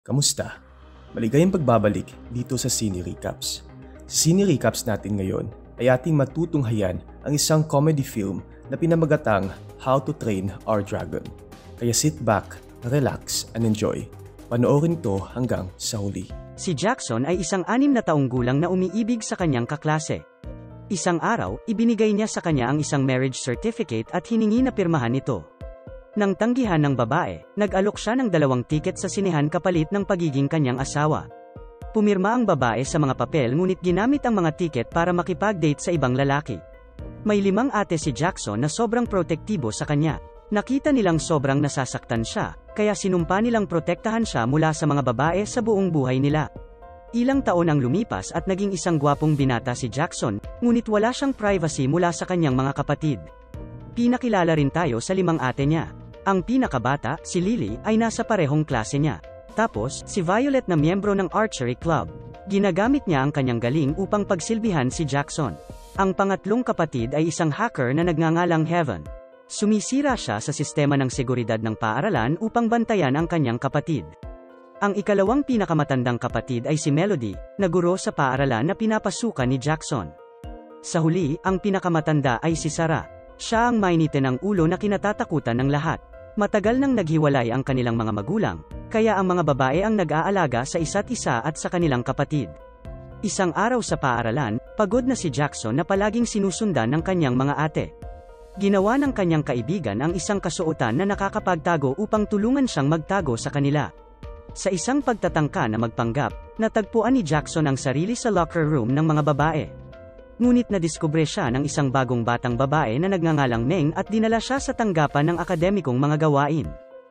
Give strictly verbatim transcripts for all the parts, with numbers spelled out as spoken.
Kamusta? Maligayang pagbabalik dito sa Cine Recaps. Sa Cine Recaps natin ngayon ay ating matutunghayan ang isang comedy film na pinamagatang How to Train Our Dragon. Kaya sit back, relax, and enjoy. Panoorin to hanggang sa huli. Si Jackson ay isang anim na taong gulang na umiibig sa kanyang kaklase. Isang araw, ibinigay niya sa kanya ang isang marriage certificate at hiningi na pirmahan ito. Nang tanggihan ng babae, nag-alok siya ng dalawang tiket sa sinehan kapalit ng pagiging kanyang asawa. Pumirma ang babae sa mga papel ngunit ginamit ang mga tiket para makipag-date sa ibang lalaki. May limang ate si Jackson na sobrang protektibo sa kanya. Nakita nilang sobrang nasasaktan siya, kaya sinumpa nilang protektahan siya mula sa mga babae sa buong buhay nila. Ilang taon ang lumipas at naging isang gwapong binata si Jackson, ngunit wala siyang privacy mula sa kanyang mga kapatid. Pinakilala rin tayo sa limang ate niya. Ang pinakabata, si Lily, ay nasa parehong klase niya. Tapos, si Violet na miyembro ng archery club. Ginagamit niya ang kanyang galing upang pagsilbihan si Jackson. Ang pangatlong kapatid ay isang hacker na nagngangalang Heaven. Sumisira siya sa sistema ng seguridad ng paaralan upang bantayan ang kanyang kapatid. Ang ikalawang pinakamatandang kapatid ay si Melody, na guro sa paaralan na pinapasukan ni Jackson. Sa huli, ang pinakamatanda ay si Sarah. Siya ang mainitin ng ulo na kinatatakutan ng lahat. Matagal nang naghiwalay ang kanilang mga magulang, kaya ang mga babae ang nag-aalaga sa isa't isa at sa kanilang kapatid. Isang araw sa paaralan, pagod na si Jackson na palaging sinusundan ng kanyang mga ate. Ginawa ng kanyang kaibigan ang isang kasuotan na nakakapagtago upang tulungan siyang magtago sa kanila. Sa isang pagtatangka na magpanggap, natagpuan ni Jackson ang sarili sa locker room ng mga babae. Ngunit nadiskubre siya ng isang bagong batang babae na nagngangalang Meng at dinala siya sa tanggapan ng akademikong mga gawain.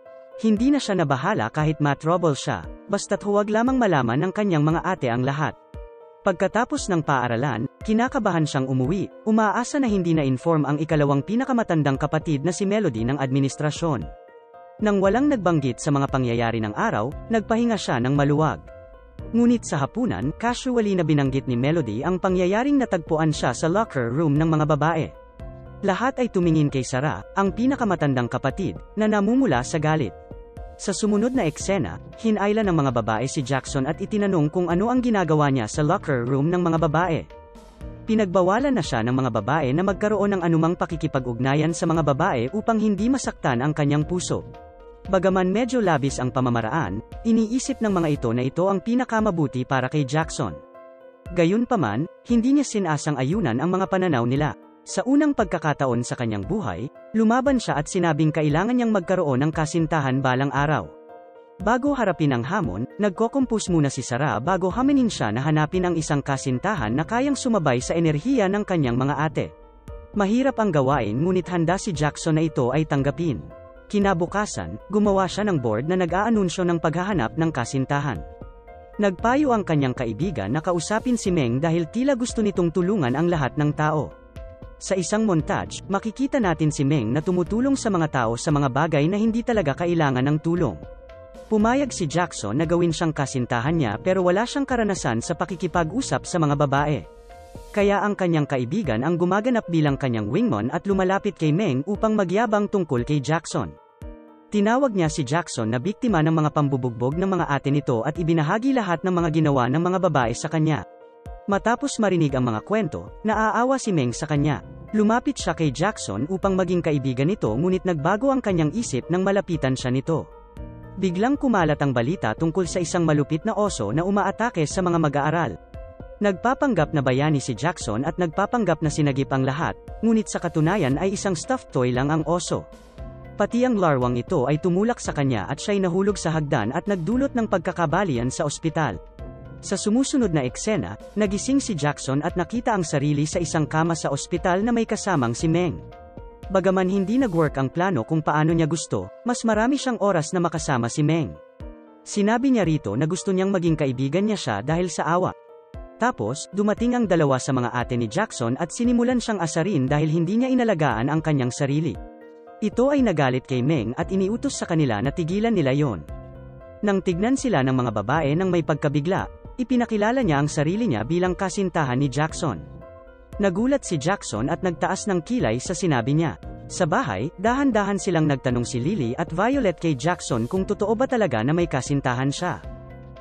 Hindi na siya nabahala kahit ma-trouble siya, basta't huwag lamang malaman ng kanyang mga ate ang lahat. Pagkatapos ng paaralan, kinakabahan siyang umuwi, umaasa na hindi na-inform ang ikalawang pinakamatandang kapatid na si Melody ng administrasyon. Nang walang nagbanggit sa mga pangyayari ng araw, nagpahinga siya ng maluwag. Ngunit sa hapunan, casually na binanggit ni Melody ang pangyayaring natagpuan siya sa locker room ng mga babae. Lahat ay tumingin kay Sarah, ang pinakamatandang kapatid, na namumula sa galit. Sa sumunod na eksena, hinayla ng mga babae si Jackson at itinanong kung ano ang ginagawa niya sa locker room ng mga babae. Pinagbawalan na siya ng mga babae na magkaroon ng anumang pakikipag-ugnayan sa mga babae upang hindi masaktan ang kanyang puso. Bagaman medyo labis ang pamamaraan, iniisip ng mga ito na ito ang pinakamabuti para kay Jackson. Gayunpaman, hindi niya sinasang ayunan ang mga pananaw nila. Sa unang pagkakataon sa kanyang buhay, lumaban siya at sinabing kailangan niyang magkaroon ng kasintahan balang araw. Bago harapin ang hamon, nagko-compose muna si Sarah bago haminin siya na hanapin ang isang kasintahan na kayang sumabay sa enerhiya ng kanyang mga ate. Mahirap ang gawain ngunit handa si Jackson na ito ay tanggapin. Kinabukasan, gumawa siya ng board na nag-aanunsyo ng paghahanap ng kasintahan. Nagpayo ang kanyang kaibigan na kausapin si Meng dahil tila gusto nitong tulungan ang lahat ng tao. Sa isang montage, makikita natin si Meng na tumutulong sa mga tao sa mga bagay na hindi talaga kailangan ng tulong. Pumayag si Jackson na gawin siyang kasintahan niya pero wala siyang karanasan sa pakikipag-usap sa mga babae. Kaya ang kanyang kaibigan ang gumaganap bilang kanyang wingman at lumalapit kay Meng upang magyabang tungkol kay Jackson. Tinawag niya si Jackson na biktima ng mga pambubugbog ng mga ate nito at ibinahagi lahat ng mga ginawa ng mga babae sa kanya. Matapos marinig ang mga kwento, naaawa si Meng sa kanya. Lumapit siya kay Jackson upang maging kaibigan nito ngunit nagbago ang kanyang isip nang malapitan siya nito. Biglang kumalat ang balita tungkol sa isang malupit na oso na umaatake sa mga mag-aaral. Nagpapanggap na bayani si Jackson at nagpapanggap na sinagip ang lahat, ngunit sa katunayan ay isang stuffed toy lang ang oso. Pati ang larwang ito ay tumulak sa kanya at siya'y nahulog sa hagdan at nagdulot ng pagkakabalian sa ospital. Sa sumusunod na eksena, nagising si Jackson at nakita ang sarili sa isang kama sa ospital na may kasamang si Meng. Bagaman hindi nag-work ang plano kung paano niya gusto, mas marami siyang oras na makasama si Meng. Sinabi niya rito na gusto niyang maging kaibigan niya siya dahil sa awa. Tapos, dumating ang dalawa sa mga ate ni Jackson at sinimulan siyang asarin dahil hindi niya inalagaan ang kanyang sarili. Ito ay nagalit kay Meng at iniutos sa kanila na tigilan nila yon. Nang tignan sila ng mga babae nang may pagkabigla, ipinakilala niya ang sarili niya bilang kasintahan ni Jackson. Nagulat si Jackson at nagtaas ng kilay sa sinabi niya. Sa bahay, dahan-dahan silang nagtanong si Lily at Violet kay Jackson kung totoo ba talaga na may kasintahan siya.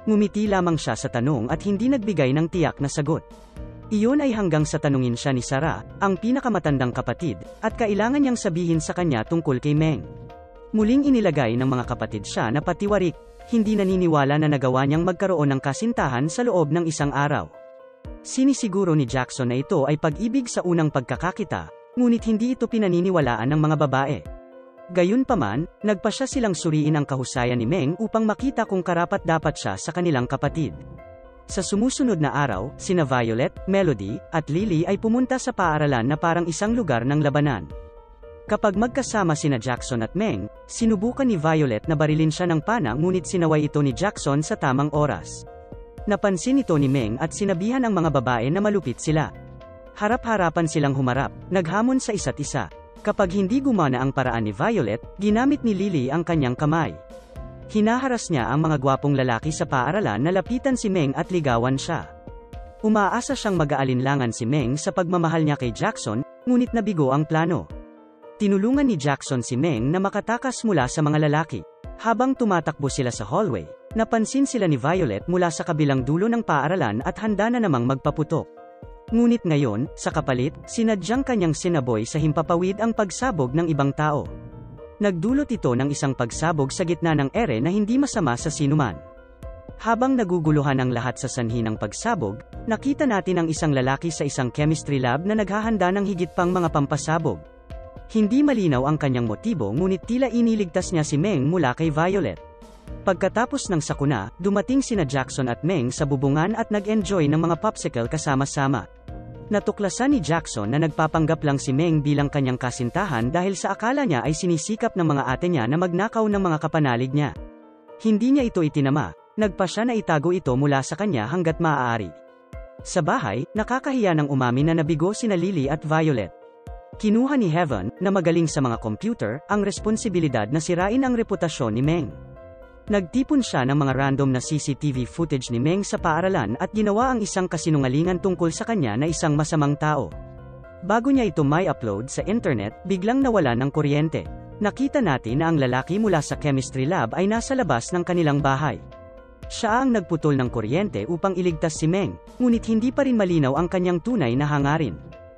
Ngumiti lamang siya sa tanong at hindi nagbigay ng tiyak na sagot. Iyon ay hanggang sa tanungin siya ni Sarah, ang pinakamatandang kapatid, at kailangan niyang sabihin sa kanya tungkol kay Meng. Muling inilagay ng mga kapatid siya na patiwarik, hindi naniniwala na nagawa niyang magkaroon ng kasintahan sa loob ng isang araw. Sinisiguro ni Jackson na ito ay pag-ibig sa unang pagkakakita, ngunit hindi ito pinaniniwalaan ng mga babae. Gayunpaman, nagpasya silang suriin ang kahusayan ni Meng upang makita kung karapat-dapat siya sa kanilang kapatid. Sa sumusunod na araw, sina Violet, Melody, at Lily ay pumunta sa paaralan na parang isang lugar ng labanan. Kapag magkasama sina Jackson at Meng, sinubukan ni Violet na barilin siya ng pana ngunit sinaway ito ni Jackson sa tamang oras. Napansin ito ni Meng at sinabihan ang mga babae na malupit sila. Harap-harapan silang humarap, naghamon sa isa't isa. Kapag hindi gumana ang paraan ni Violet, ginamit ni Lily ang kanyang kamay. Hinaharas niya ang mga gwapong lalaki sa paaralan na lapitan si Meng at ligawan siya. Umaasa siyang mag-aalinlangan si Meng sa pagmamahal niya kay Jackson, ngunit nabigo ang plano. Tinulungan ni Jackson si Meng na makatakas mula sa mga lalaki. Habang tumatakbo sila sa hallway, napansin sila ni Violet mula sa kabilang dulo ng paaralan at handa na namang magpaputok. Ngunit ngayon, sa kapalit, sinadyang kanyang sinaboy sa himpapawid ang pagsabog ng ibang tao. Nagdulot ito ng isang pagsabog sa gitna ng ere na hindi masama sa sinuman. Habang naguguluhan ang lahat sa sanhi ng pagsabog, nakita natin ang isang lalaki sa isang chemistry lab na naghahanda ng higit pang mga pampasabog. Hindi malinaw ang kanyang motibo ngunit tila iniligtas niya si Meng mula kay Violet. Pagkatapos ng sakuna, dumating sina Jackson at Meng sa bubungan at nag-enjoy ng mga popsicle kasama-sama. Natuklasan ni Jackson na nagpapanggap lang si Meng bilang kanyang kasintahan dahil sa akala niya ay sinisikap ng mga ate niya na magnakaw ng mga kapanalig niya. Hindi niya ito itinama, nagpasya na itago ito mula sa kanya hanggat maaari. Sa bahay, nakakahiya ng umamin na nabigo sina Lily at Violet. Kinuha ni Heaven, na magaling sa mga computer, ang responsibilidad na sirain ang reputasyon ni Meng. Nagtipon siya ng mga random na C C T V footage ni Meng sa paaralan at ginawa ang isang kasinungalingan tungkol sa kanya na isang masamang tao. Bago niya ito may upload sa internet, biglang nawala ng kuryente. Nakita natin na ang lalaki mula sa chemistry lab ay nasa labas ng kanilang bahay. Siya ang nagputol ng kuryente upang iligtas si Meng, ngunit hindi pa rin malinaw ang kanyang tunay na hangarin.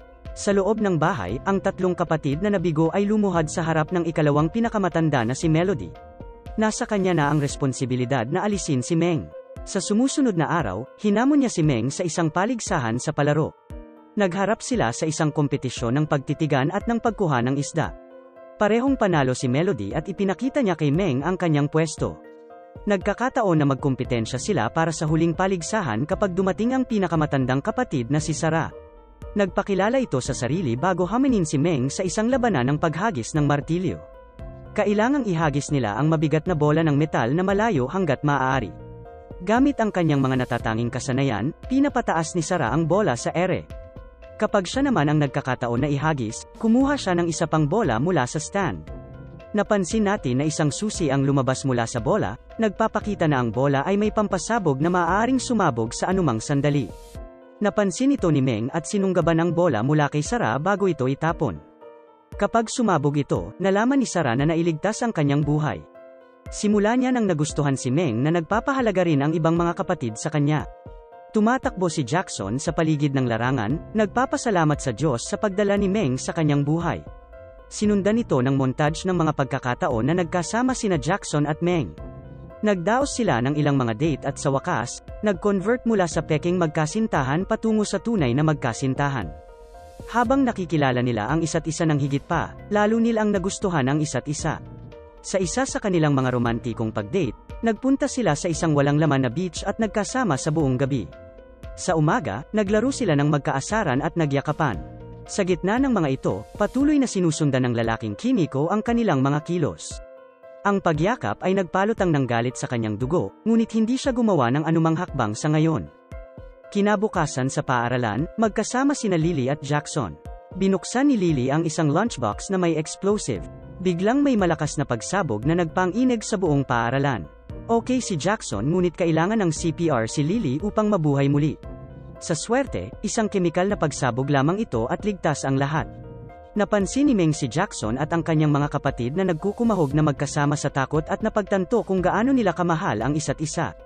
Sa loob ng bahay, ang tatlong kapatid na nabigo ay lumuhad sa harap ng ikalawang pinakamatanda na si Melody. Nasa kanya na ang responsibilidad na alisin si Meng. Sa sumusunod na araw, hinamon niya si Meng sa isang paligsahan sa palaro. Nagharap sila sa isang kompetisyon ng pagtitigan at ng pagkuha ng isda. Parehong panalo si Melody at ipinakita niya kay Meng ang kanyang pwesto. Nagkakataon na magkumpetensya sila para sa huling paligsahan kapag dumating ang pinakamatandang kapatid na si Sarah. Nagpakilala ito sa sarili bago haminin si Meng sa isang labanan ng paghagis ng martilyo. Kailangang ihagis nila ang mabigat na bola ng metal na malayo hanggat maaari. Gamit ang kanyang mga natatanging kasanayan, pinapataas ni Sarah ang bola sa ere. Kapag siya naman ang nagkakataon na ihagis, kumuha siya ng isa pang bola mula sa stand. Napansin natin na isang susi ang lumabas mula sa bola, nagpapakita na ang bola ay may pampasabog na maaaring sumabog sa anumang sandali. Napansin ito ni Meng at sinunggaban ang bola mula kay Sarah bago ito itapon. Kapag sumabog ito, nalaman ni Sarah na nailigtas ang kanyang buhay. Simula niya nang nagustuhan si Meng na nagpapahalaga rin ang ibang mga kapatid sa kanya. Tumatakbo si Jackson sa paligid ng larangan, nagpapasalamat sa Diyos sa pagdala ni Meng sa kanyang buhay. Sinundan ito ng montage ng mga pagkakataon na nagkasama sina Jackson at Meng. Nagdaos sila ng ilang mga date at sa wakas, nag-convert mula sa peking magkasintahan patungo sa tunay na magkasintahan. Habang nakikilala nila ang isa't isa ng higit pa, lalo nilang nagustuhan ang isa't isa. Sa isa sa kanilang mga romantikong pag-date, nagpunta sila sa isang walang laman na beach at nagkasama sa buong gabi. Sa umaga, naglaro sila ng magkaasaran at nagyakapan. Sa gitna ng mga ito, patuloy na sinusundan ng lalaking Kimiko ang kanilang mga kilos. Ang pagyakap ay nagpalutang ng galit sa kanyang dugo, ngunit hindi siya gumawa ng anumang hakbang sa ngayon. Kinabukasan sa paaralan, magkasama sina Lily at Jackson. Binuksan ni Lily ang isang lunchbox na may explosive. Biglang may malakas na pagsabog na nagpang-inig sa buong paaralan. Okay si Jackson ngunit kailangan ng C P R si Lily upang mabuhay muli. Sa swerte, isang kemikal na pagsabog lamang ito at ligtas ang lahat. Napansin ni Meng si Jackson at ang kanyang mga kapatid na nagkukumahog na magkasama sa takot at napagtanto kung gaano nila kamahal ang isa't isa.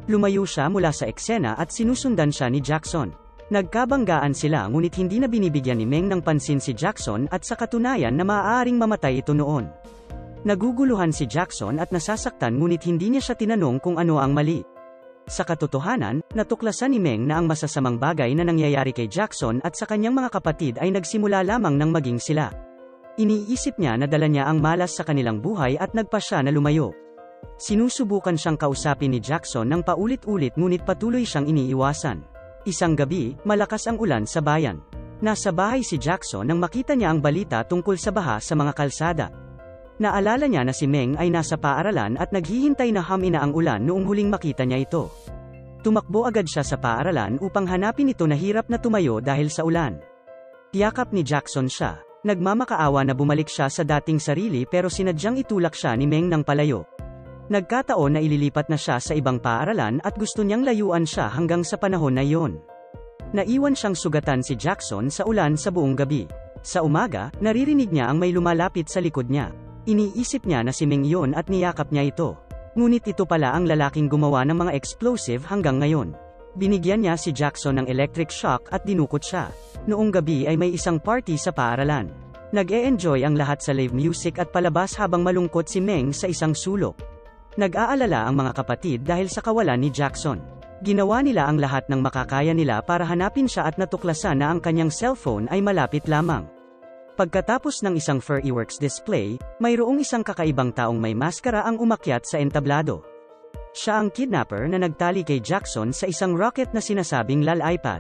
Lumayo siya mula sa eksena at sinusundan siya ni Jackson. Nagkabanggaan sila ngunit hindi na binibigyan ni Meng ng pansin si Jackson at sa katunayan na maaaring mamatay ito noon. Naguguluhan si Jackson at nasasaktan ngunit hindi niya siya tinanong kung ano ang mali. Sa katotohanan, natuklasan ni Meng na ang masasamang bagay na nangyayari kay Jackson at sa kanyang mga kapatid ay nagsimula lamang ng maging sila. Iniisip niya na dala niya ang malas sa kanilang buhay at nagpa siya na lumayo. Sinusubukan siyang kausapin ni Jackson ng paulit-ulit ngunit patuloy siyang iniiwasan. Isang gabi, malakas ang ulan sa bayan. Nasa bahay si Jackson nang makita niya ang balita tungkol sa baha sa mga kalsada. Naalala niya na si Meng ay nasa paaralan at naghihintay na hamina ang ulan noong huling makita niya ito. Tumakbo agad siya sa paaralan upang hanapin ito na hirap na tumayo dahil sa ulan. Tiyakap ni Jackson siya. Nagmamakaawa na bumalik siya sa dating sarili pero sinadyang itulak siya ni Meng ng palayo. Nagkataon na ililipat na siya sa ibang paaralan at gusto niyang layuan siya hanggang sa panahon na iyon. Naiwan siyang sugatan si Jackson sa ulan sa buong gabi. Sa umaga, naririnig niya ang may lumalapit sa likod niya. Iniisip niya na si Meng iyon at niyakap niya ito. Ngunit ito pala ang lalaking gumawa ng mga explosive hanggang ngayon. Binigyan niya si Jackson ng electric shock at dinukot siya. Noong gabi ay may isang party sa paaralan. Nag-e-enjoy ang lahat sa live music at palabas habang malungkot si Meng sa isang sulok. Nag-aalala ang mga kapatid dahil sa kawalan ni Jackson. Ginawa nila ang lahat ng makakaya nila para hanapin siya at natuklasan na ang kanyang cellphone ay malapit lamang. Pagkatapos ng isang Furryworks display, mayroong isang kakaibang taong may maskara ang umakyat sa entablado. Siya ang kidnapper na nagtali kay Jackson sa isang rocket na sinasabing lalaypad.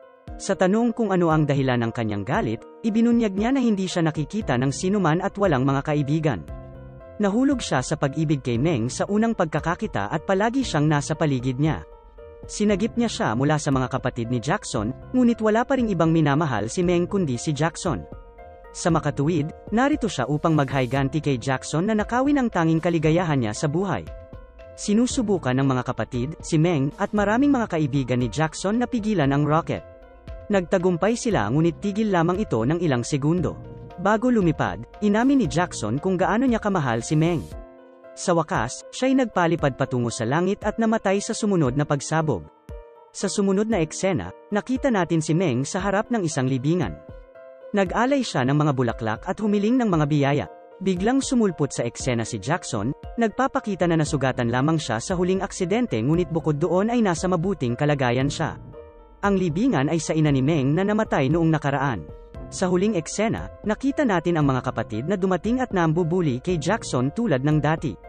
Sa tanong kung ano ang dahilan ng kanyang galit, ibinunyag niya na hindi siya nakikita ng sinuman at walang mga kaibigan. Nahulog siya sa pag-ibig kay Meng sa unang pagkakakita at palagi siyang nasa paligid niya. Sinagip niya siya mula sa mga kapatid ni Jackson, ngunit wala pa ring ibang minamahal si Meng kundi si Jackson. Sa makatuwid, narito siya upang maghiganti kay Jackson na nakawin ang tanging kaligayahan niya sa buhay. Sinusubukan ng mga kapatid, si Meng, at maraming mga kaibigan ni Jackson na pigilan ang rocket. Nagtagumpay sila ngunit tigil lamang ito ng ilang segundo. Bago lumipad, inamin ni Jackson kung gaano niya kamahal si Meng. Sa wakas, siya'y nagpalipad patungo sa langit at namatay sa sumunod na pagsabog. Sa sumunod na eksena, nakita natin si Meng sa harap ng isang libingan. Nag-alay siya ng mga bulaklak at humiling ng mga biyaya. Biglang sumulpot sa eksena si Jackson, nagpapakita na nasugatan lamang siya sa huling aksidente ngunit bukod doon ay nasa mabuting kalagayan siya. Ang libingan ay sa ina ni Meng na namatay noong nakaraan. Sa huling eksena, nakita natin ang mga kapatid na dumating at nambubuli kay Jackson tulad ng dati.